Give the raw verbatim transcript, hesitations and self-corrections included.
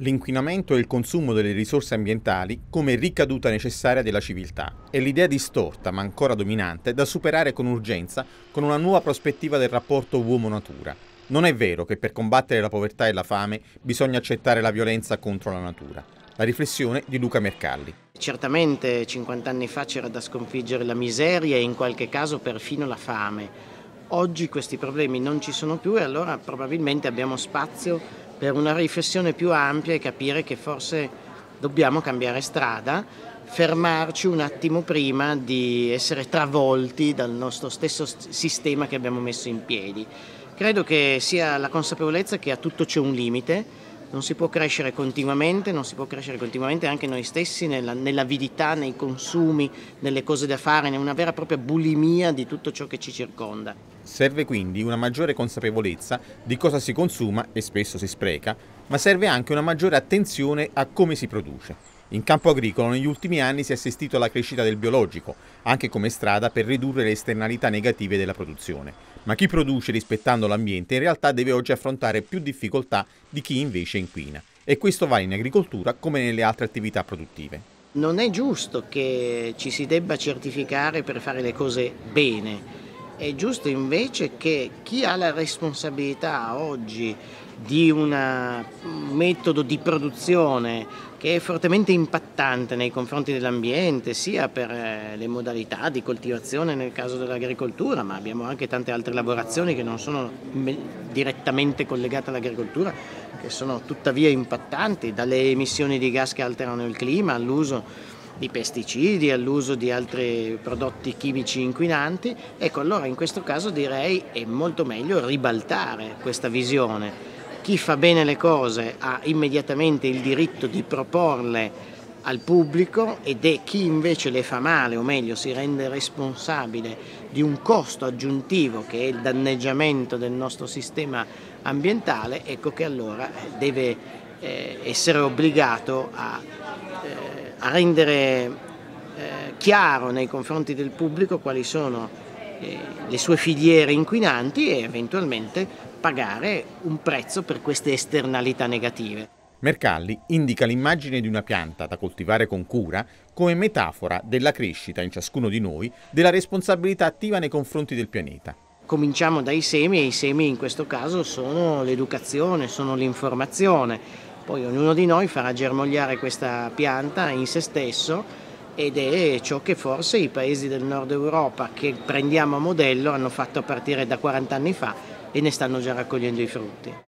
L'inquinamento e il consumo delle risorse ambientali come ricaduta necessaria della civiltà è l'idea distorta ma ancora dominante da superare con urgenza con una nuova prospettiva del rapporto uomo-natura. Non è vero che per combattere la povertà e la fame bisogna accettare la violenza contro la natura. La riflessione di Luca Mercalli. Certamente cinquanta anni fa c'era da sconfiggere la miseria e in qualche caso perfino la fame. Oggi questi problemi non ci sono più e allora probabilmente abbiamo spazio per una riflessione più ampia e capire che forse dobbiamo cambiare strada, fermarci un attimo prima di essere travolti dal nostro stesso sistema che abbiamo messo in piedi. Credo che sia la consapevolezza che a tutto c'è un limite, non si può crescere continuamente, non si può crescere continuamente anche noi stessi nella, nell'avidità, nei consumi, nelle cose da fare, in una vera e propria bulimia di tutto ciò che ci circonda. Serve quindi una maggiore consapevolezza di cosa si consuma e spesso si spreca, ma serve anche una maggiore attenzione a come si produce. In campo agricolo negli ultimi anni si è assistito alla crescita del biologico, anche come strada per ridurre le esternalità negative della produzione. Ma chi produce rispettando l'ambiente in realtà deve oggi affrontare più difficoltà di chi invece inquina. E questo vale in agricoltura come nelle altre attività produttive. Non è giusto che ci si debba certificare per fare le cose bene. È giusto invece che chi ha la responsabilità oggi di una, un metodo di produzione che è fortemente impattante nei confronti dell'ambiente, sia per le modalità di coltivazione nel caso dell'agricoltura, ma abbiamo anche tante altre lavorazioni che non sono direttamente collegate all'agricoltura, che sono tuttavia impattanti, dalle emissioni di gas che alterano il clima all'uso di pesticidi, all'uso di altri prodotti chimici inquinanti. Ecco, allora in questo caso direi è molto meglio ribaltare questa visione. Chi fa bene le cose ha immediatamente il diritto di proporle al pubblico ed è chi invece le fa male, o meglio si rende responsabile di un costo aggiuntivo che è il danneggiamento del nostro sistema ambientale, ecco che allora deve eh, essere obbligato a, eh, a rendere eh, chiaro nei confronti del pubblico quali sono eh, le sue filiere inquinanti e eventualmente pagare un prezzo per queste esternalità negative. Mercalli indica l'immagine di una pianta da coltivare con cura come metafora della crescita in ciascuno di noi della responsabilità attiva nei confronti del pianeta. Cominciamo dai semi e i semi in questo caso sono l'educazione, sono l'informazione. Poi ognuno di noi farà germogliare questa pianta in se stesso ed è ciò che forse i paesi del nord Europa che prendiamo a modello hanno fatto a partire da quaranta anni fa e ne stanno già raccogliendo i frutti.